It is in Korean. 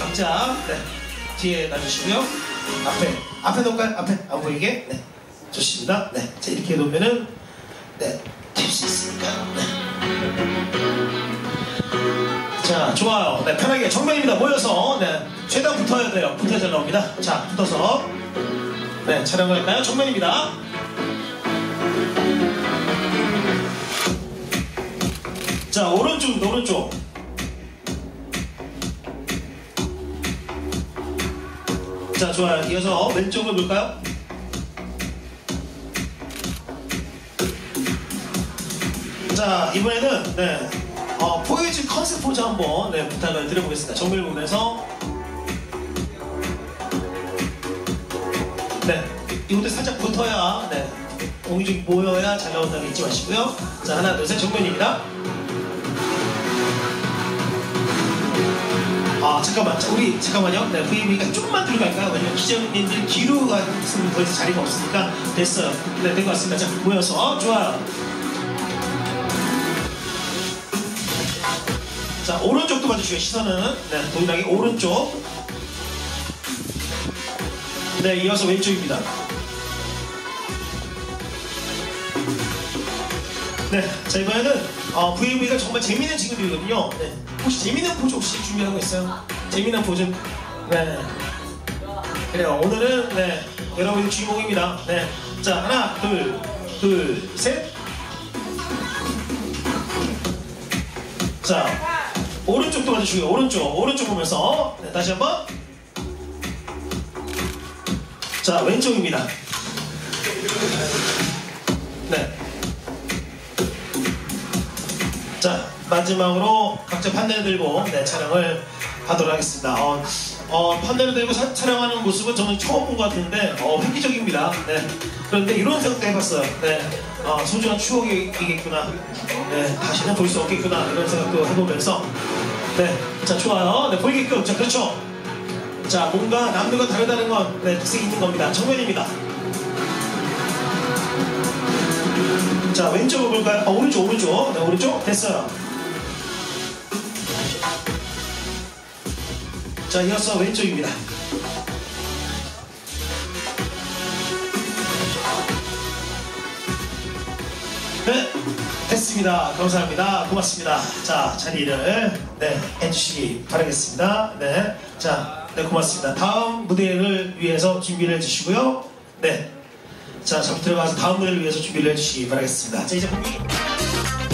각자 뒤에 놔주시고요. 앞에 놓을까요? 앞에 안 보이게. 네, 좋습니다. 네, 자 이렇게 놓으면은 튈 수 있으니까. 자, 좋아요. 네, 편하게 정면입니다. 모여서 최대한 붙어야 돼요. 붙어야 잘 나옵니다. 자, 붙어서 촬영할까요? 정면입니다. 자, 오른쪽. 자, 좋아요. 이어서 왼쪽을 볼까요? 자, 이번에는 포이즈 컨셉 포즈 한번 부탁을 드려보겠습니다. 정면을 보면서 이것도 살짝 붙어야 공이 좀 모여야 잘 나온다고 잊지 마시고요. 자, 하나, 둘, 셋, 정면입니다. 잠깐만. 자, 잠깐만요. VMA가 조금만 뒤로 갈까요? 왜냐면 기자님들 뒤로 갔으면 더 이상 자리가 없으니까 됐어요. 된 것 같습니다. 자, 모여서 좋아요. 자, 오른쪽도 봐주시고요. 시선은 동일하게 오른쪽. 이어서 왼쪽입니다. 자, 이번에는 VMA가 정말 재밌는 친구들이거든요. 혹시 재밌는 포즈 혹시 준비하고 있어요? 재밌는 포즈? 그래요. 오늘은 여러분이 주인공입니다. 자, 하나, 둘, 셋. 자, 오른쪽도 봐주시고요. 오른쪽 보면서 다시 한번. 자, 왼쪽입니다. 자, 마지막으로 각자 판넬 들고 촬영을 하도록 하겠습니다. 판넬을 들고 촬영하는 모습은 저는 처음 본 것 같은데 획기적입니다. 그런데 이런 생각도 해봤어요. 소중한 추억이겠구나. 다시는 볼 수 없겠구나. 이런 생각도 해보면서 자, 좋아요. 보이게끔. 자, 그렇죠. 자, 뭔가 남들과 다르다는 건 특색이 있는 겁니다. 정면입니다. 자, 왼쪽을 볼까요? 오른쪽. 오른쪽. 됐어요. 자, 이어서 왼쪽입니다. 됐습니다. 감사합니다. 고맙습니다. 자, 자리를 해주시기 바라겠습니다. 자, 고맙습니다. 다음 무대를 위해서 준비를 해주시고요. 자, 잠시 들어가서 다음 무대를 위해서 준비를 해주시기 바라겠습니다. 자, 이제 본격